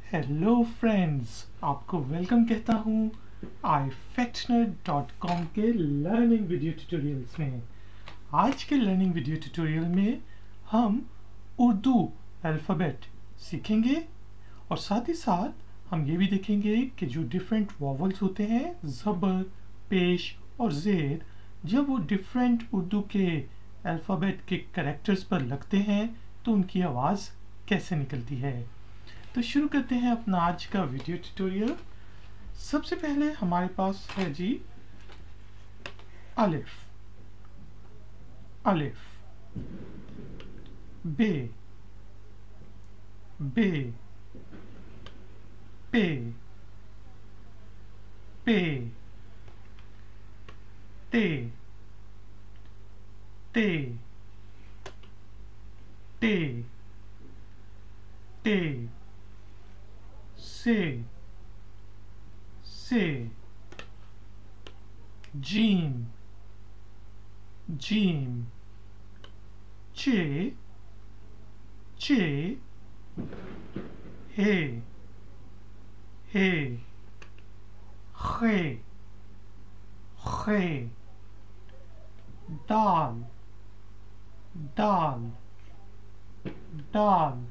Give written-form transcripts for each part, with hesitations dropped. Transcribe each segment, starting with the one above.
Hello friends, आपको welcome कहता हूँ ifactner.com के लर्निंग वीडियो ट्यूटोरियल्स में। आज के लर्निंग वीडियो ट्यूटोरियल में हम उर्दू अल्फ़ाबेट सीखेंगे और साथ ही साथ हम ये भी देखेंगे कि जो डिफरेंट वॉवल्स होते हैं, ज़बर, पेश और ज़ेर, जब वो डिफरेंट उर्दू के अल्फ़ाबेट के कैरेक्टर्स पर लगते हैं तो उनकी आवाज़ कैसे निकलती है। तो शुरू करते हैं अपना आज का वीडियो ट्यूटोरियल। सबसे पहले हमारे पास है जी अलिफ, अलिफ, बे, बे, पे, पे, ते, ते, ते, ते, से, जीम, जीम, चे, चे, हे, खे, खे, दाल, दाल, दाल,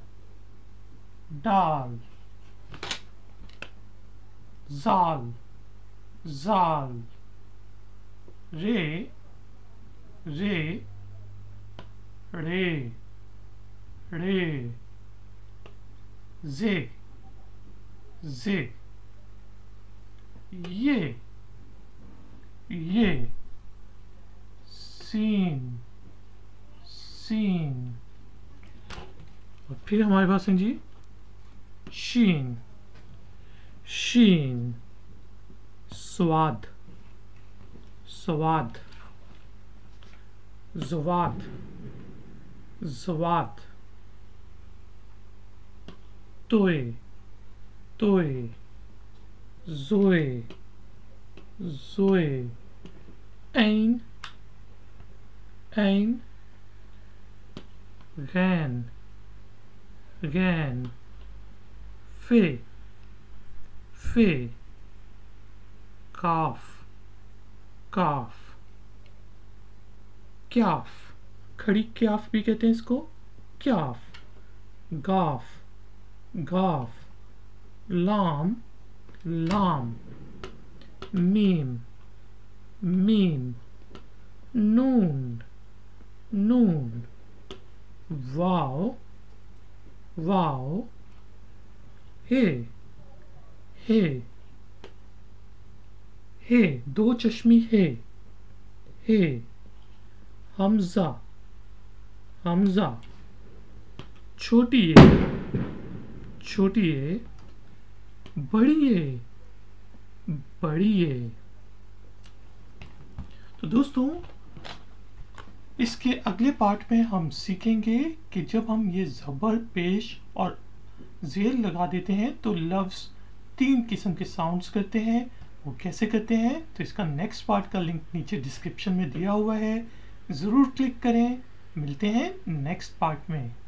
दाल, जाल, जाल, रे, रे, रे, रे, जे, जे, ये, सीन, सीन, और फिर हमारे पास है जी शीन, शीन, स्वाद, स्वाद, ज़वाद, ज़वाद, तोए, तोए, ज़ोए, ज़ोए, ऐन, ऐन, गैन, गैन, फे, फे, काफ, काफ, क्याफ, खड़ी क्याफ भी कहते हैं इसको, क्याफ, गाफ, गाफ, लाम, लाम, मीम, मीम, नून, नून, वाव, वाव, हे, हे, हे, दो चश्मी हे, हे, हमजा, हमजा, छोटी ए, छोटी ए, बड़ी ए, बड़ी ए। तो दोस्तों, इसके अगले पार्ट में हम सीखेंगे कि जब हम ये ज़बर, पेश और ज़ेर लगा देते हैं तो लफ्ज़ तीन किस्म के साउंड्स करते हैं। वो कैसे करते हैं तो इसका नेक्स्ट पार्ट का लिंक नीचे डिस्क्रिप्शन में दिया हुआ है, ज़रूर क्लिक करें। मिलते हैं नेक्स्ट पार्ट में।